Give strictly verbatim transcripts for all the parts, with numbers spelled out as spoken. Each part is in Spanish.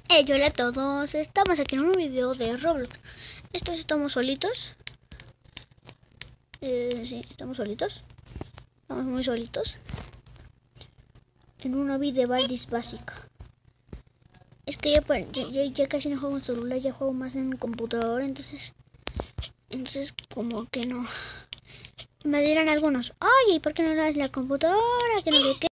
Hey, hola a todos, estamos aquí en un video de Roblox. Estos estamos solitos. Eh, sí, estamos solitos. Estamos muy solitos. En una vida de Valdis básica. Es que ya, ya, ya, ya casi no juego en celular, ya juego más en computador, entonces... Entonces como que no... Me dirán algunos, oye, ¿por qué no das la computadora? Que no sé qué.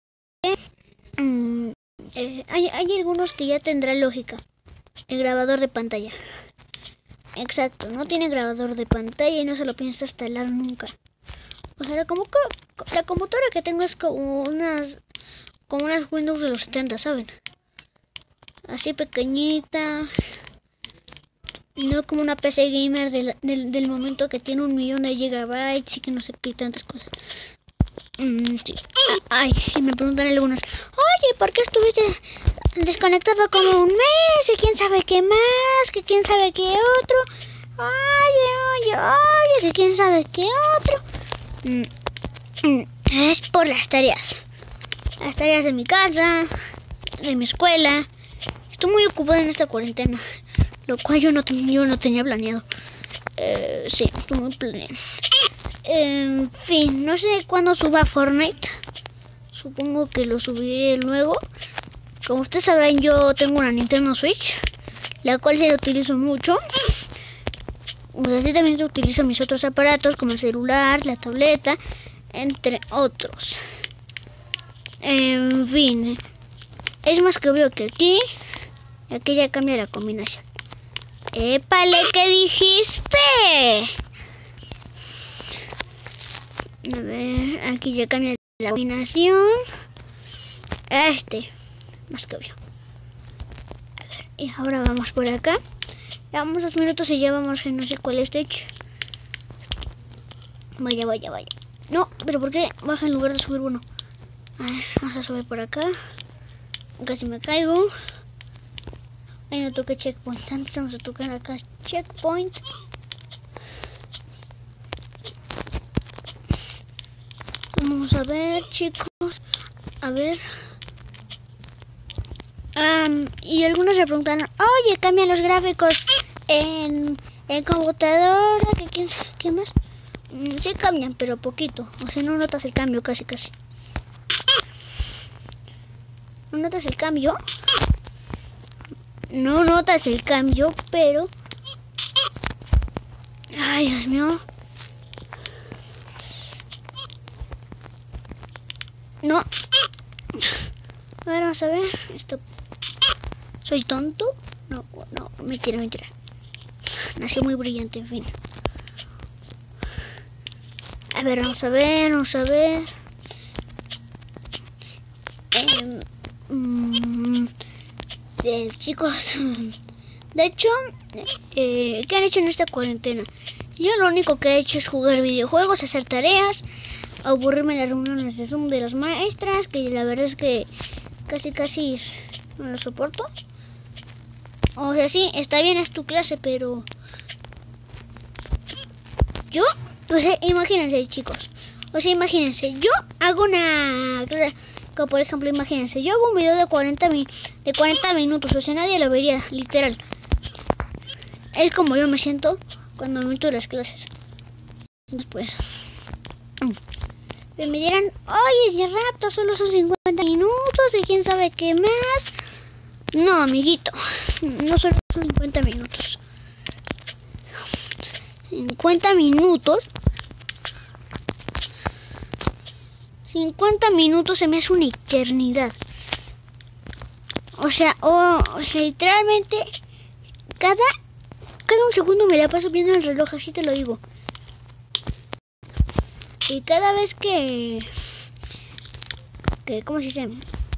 Mm, eh, hay, hay algunos que ya tendrán lógica. El grabador de pantalla. Exacto, no tiene grabador de pantalla y no se lo piensa instalar nunca. O sea, la, como, la computadora que tengo es como unas como unas Windows de los setenta, ¿saben? Así pequeñita. No como una P C gamer del, del, del momento que tiene un millón de gigabytes y que no se pide tantas cosas. Mm, sí. Ay, y me preguntan algunos, oye, ¿por qué estuviste desconectado como un mes? Y quién sabe qué más, que quién sabe qué otro. Oye, oye, oye, que quién sabe qué otro. Mm, mm, es por las tareas. Las tareas de mi casa, de mi escuela. Estoy muy ocupada en esta cuarentena, lo cual yo no, yo no tenía planeado. Eh, sí, estoy muy planeado. En fin, no sé cuándo suba Fortnite. Supongo que lo subiré luego. Como ustedes sabrán, yo tengo una Nintendo Switch, la cual se la utilizo mucho. Pues así también se utilizan mis otros aparatos, como el celular, la tableta, entre otros. En fin, es más que obvio que aquí, aquí ya cambia la combinación. ¡Épale! ¿Qué dijiste? A ver, aquí ya cambia la combinación. Este, más que obvio. A ver, y ahora vamos por acá. Llevamos dos minutos y ya vamos en no sé cuál stage. Vaya, vaya, vaya. No, pero ¿por qué baja en lugar de subir uno? A ver, vamos a subir por acá. Casi me caigo. Ahí no toqué checkpoint. Antes vamos a tocar acá checkpoint. Vamos a ver, chicos. A ver. Um, y algunos se preguntaron, oye, cambian los gráficos en, en computadora, ¿qué, quién sabe qué más? Mm, sí cambian, pero poquito. O sea, no notas el cambio casi, casi. ¿No notas el cambio? No notas el cambio, pero... Ay, Dios mío. No. A ver, vamos a ver. Esto... ¿Soy tonto? No, no, mentira, mentira. Nació muy brillante, en fin. A ver, vamos a ver, vamos a ver. Eh, mmm, eh, chicos, de hecho, eh, ¿qué han hecho en esta cuarentena? Yo lo único que he hecho es jugar videojuegos, hacer tareas, aburrirme en las reuniones de Zoom de las maestras, que la verdad es que casi casi no lo soporto. O sea, sí, está bien, es tu clase, pero yo, o sea, imagínense, chicos, o sea, imagínense, yo hago una clase, como por ejemplo, imagínense, yo hago un video de cuarenta, de cuarenta minutos, o sea, nadie lo vería, literal. Es como yo me siento cuando meto las clases. Después, me dirán, oye, de rato, solo son cincuenta minutos y quién sabe qué más. No, amiguito, no solo son cincuenta minutos. cincuenta minutos. cincuenta minutos se me hace una eternidad. O sea, oh, literalmente, cada, cada un segundo me la paso viendo el reloj, así te lo digo. Y cada vez que, que ¿cómo se dice?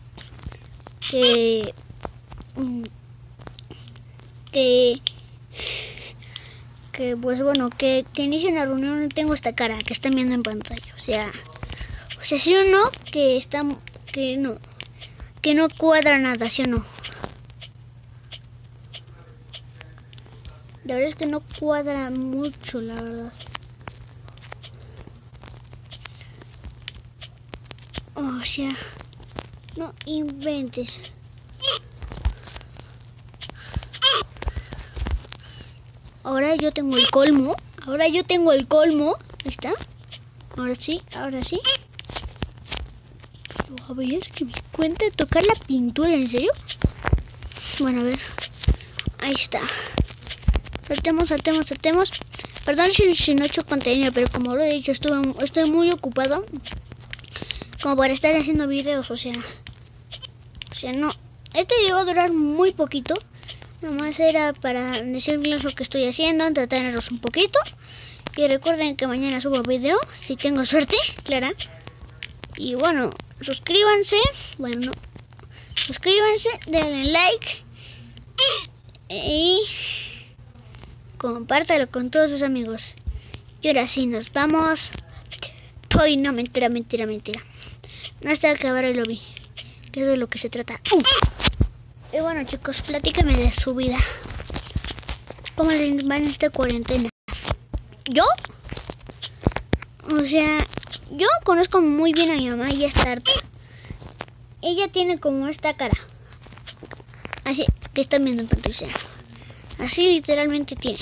Que, que, que pues bueno, que, que inicie una reunión tengo esta cara que están viendo en pantalla. O sea, o sea, sí o no, que está, que no, que no cuadra nada, ¿sí o no? La verdad es que no cuadra mucho, la verdad. O sea, no inventes. ahora yo tengo el colmo. Ahora yo tengo el colmo. Ahí está. Ahora sí, ahora sí. A ver, que me cuenta tocar la pintura, ¿en serio? Bueno, a ver. Ahí está. Saltemos, saltemos, saltemos. Perdón si, si no he hecho contenido, pero como lo he dicho, estuve, estoy muy ocupado. Como para estar haciendo videos, o sea... O sea, no. Esto llegó a durar muy poquito. Nada más era para decirles lo que estoy haciendo, entretenerlos un poquito. Y recuerden que mañana subo video, si tengo suerte, claro. Y bueno, suscríbanse. Bueno, no. Suscríbanse, denle like. Y compártalo con todos sus amigos. Y ahora sí, nos vamos. Uy, no, mentira, mentira, mentira. No hasta acabar el lobby, que es de lo que se trata. Uh. Y bueno, chicos, platícame de su vida. ¿Cómo les va en esta cuarentena? ¿Yo? O sea, yo conozco muy bien a mi mamá y ya está harta. Ella tiene como esta cara. Así, que están viendo en pantalla. Así literalmente tiene.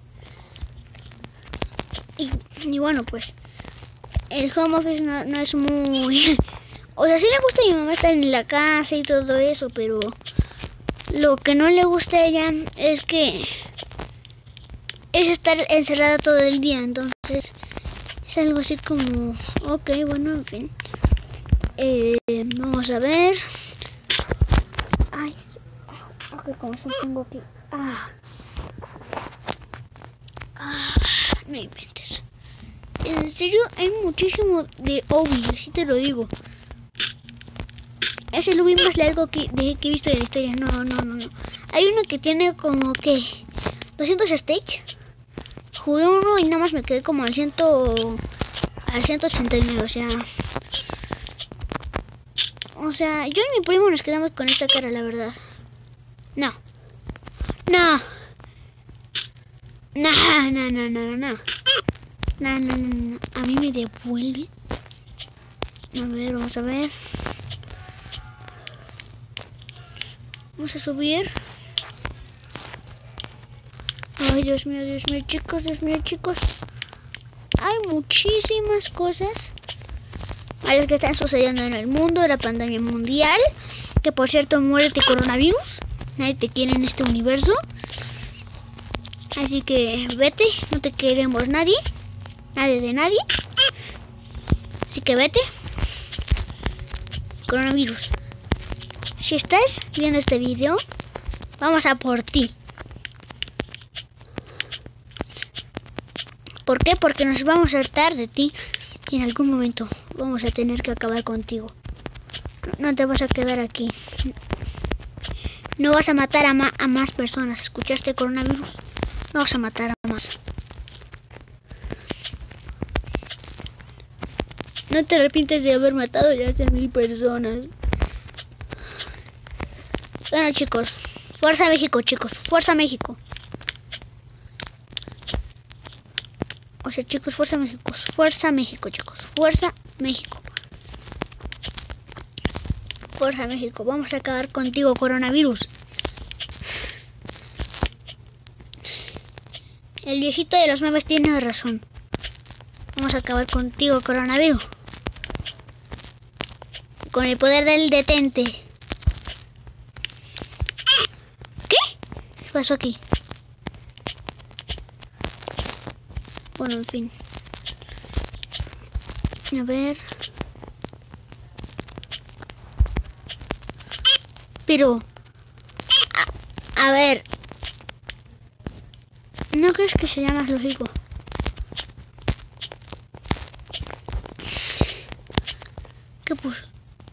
Y, y bueno, pues, el home office no, no es muy... O sea, sí le gusta a mi mamá estar en la casa y todo eso, pero... Lo que no le gusta a ella es que... Es estar encerrada todo el día, entonces... Es algo así como... Ok, bueno, en fin. Eh, vamos a ver... Ay... Ok, como se tengo aquí... Ah... Ah... No inventes. En serio, hay muchísimo de Obi, así te lo digo. Es el Ubi más largo que, de, que he visto de la historia. No, no, no, no. Hay uno que tiene como que doscientos stage. Jugué uno y nada más me quedé como al ciento, al ciento ochenta y nueve. O sea, o sea, yo y mi primo nos quedamos con esta cara, la verdad. No, no, no, no, no, no, no, no, no, no, no. A mí me devuelve. A ver, vamos a ver. Vamos a subir. Ay, Dios mío, Dios mío, chicos, Dios mío, chicos. Hay muchísimas cosas a las que están sucediendo en el mundo, la pandemia mundial. Que por cierto, muérete coronavirus. Nadie te quiere en este universo. Así que vete, no te queremos nadie. Nadie de nadie. Así que vete. Coronavirus. Si estás viendo este video, vamos a por ti. ¿Por qué? Porque nos vamos a hartar de ti y en algún momento vamos a tener que acabar contigo. No te vas a quedar aquí. No vas a matar a, ma a más personas. ¿Escuchaste, coronavirus? No vas a matar a más. No te arrepientes de haber matado ya a mil personas. Bueno, chicos, fuerza México, chicos, fuerza México. O sea, chicos, fuerza México, fuerza México, chicos, fuerza México. Fuerza México, vamos a acabar contigo, coronavirus. El viejito de los memes tiene razón. Vamos a acabar contigo, coronavirus. Con el poder del detente. ¿Qué pasó aquí? Bueno, en fin. A ver. Pero... A, a ver... ¿No crees que sería más lógico? ¿Qué puso?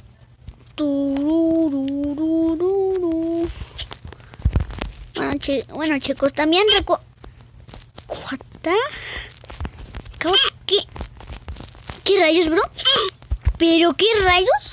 Turururururu. Bueno, chi bueno, chicos, también recuerdo... ¿Qué? ¿Qué rayos, bro? ¿Pero qué rayos?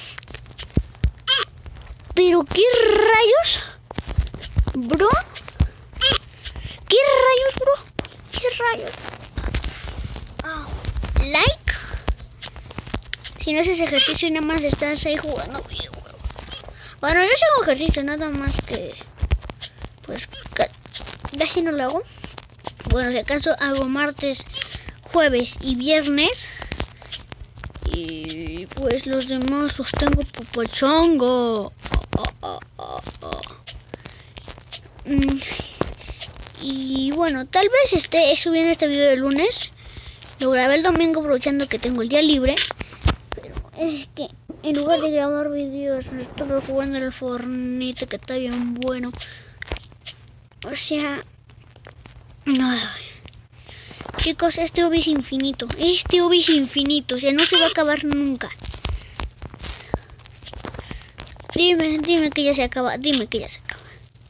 ¿Pero qué rayos? Bro. ¿Qué rayos, bro? ¿Qué rayos? Oh. Like. Si no haces ejercicio y nada más estás ahí jugando videojuegos. Bueno, yo hago ejercicio, nada más que... Pues casi no lo hago. Bueno, si acaso hago martes, jueves y viernes. Y pues los demás los tengo popochongo. Oh, oh, oh, oh. Mm, y bueno, tal vez esté subiendo este video el lunes. Lo grabé el domingo aprovechando que tengo el día libre. Pero es que en lugar de grabar videos me estuve jugando el Fortnite, que está bien bueno. O sea... No. Chicos, este hobby es infinito. Este hobby es infinito. O sea, no se va a acabar nunca. Dime, dime que ya se acaba. Dime que ya se acaba.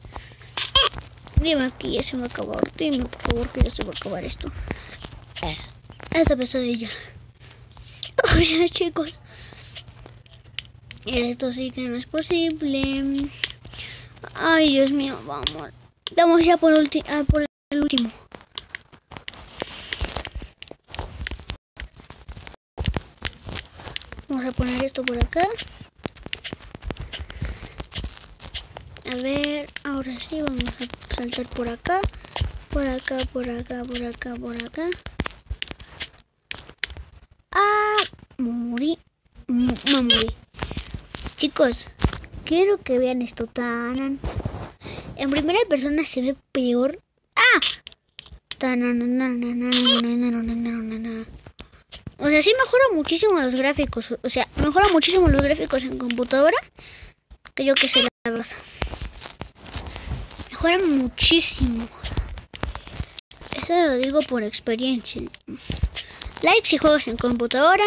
Dime que ya se va a acabar. Dime, por favor, que ya se va a acabar esto. Esta pesadilla. O sea, chicos. Esto sí que no es posible. Ay, Dios mío, vamos. Vamos ya por, ulti ah, por el último. Vamos a poner esto por acá. A ver, ahora sí, vamos a saltar por acá. Por acá, por acá, por acá, por acá. Ah, morí. No morí. Chicos, quiero que vean esto. Tan. En primera persona se ve peor. ¡Ah! O sea, sí mejora muchísimo los gráficos. O sea, mejora muchísimo los gráficos en computadora. Que yo que sé, la verdad. Mejoran muchísimo. Eso lo digo por experiencia. Like si juegas en computadora.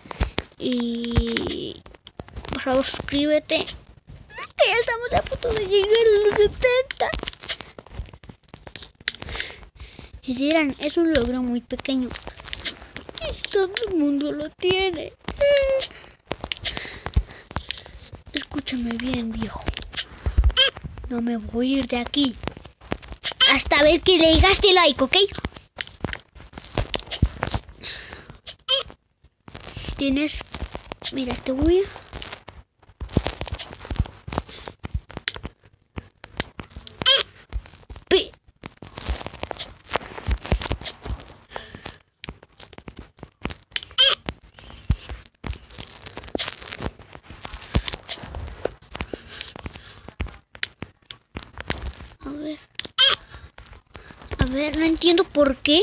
Y... por favor, suscríbete. Que ya estamos a punto de llegar a los setenta. Y dirán, es un logro muy pequeño. Y todo el mundo lo tiene. Escúchame bien, viejo. No me voy a ir de aquí hasta ver que le dejaste like, ¿ok? Tienes... Mira, te voy a... A ver. A ver, no entiendo por qué.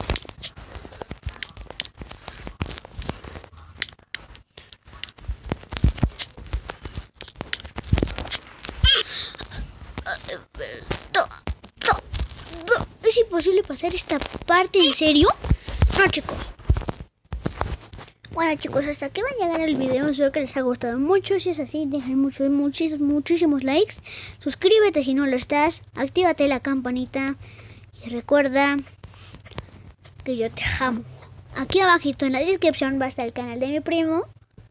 ¿Es imposible pasar esta parte? ¿En serio? No, chicos. Bueno, chicos, hasta aquí va a llegar el video. Espero que les haya gustado mucho. Si es así, dejen muchos, muchísimos, muchísimos likes. Suscríbete si no lo estás. Actívate la campanita. Y recuerda que yo te amo. Aquí abajito en la descripción va a estar el canal de mi primo.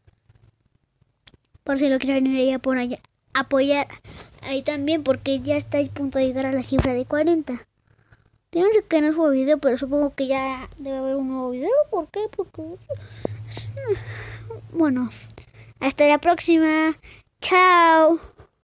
Por si lo quieren ir a por allá, apoyar ahí también, porque ya está a punto de llegar a la cifra de cuarenta. Tienen que no subo video, pero supongo que ya debe haber un nuevo video. ¿Por qué? Porque... Bueno, hasta la próxima. Chao.